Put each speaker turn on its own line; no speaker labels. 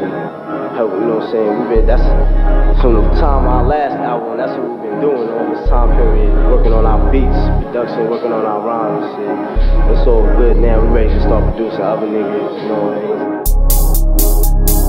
help, you know what I'm saying? That's from the time of our last album, that's what we've been doing all this time period, working on our beats, production, working on our rhymes and shit. It's all good now, we ready to start producing other niggas, you know what I mean?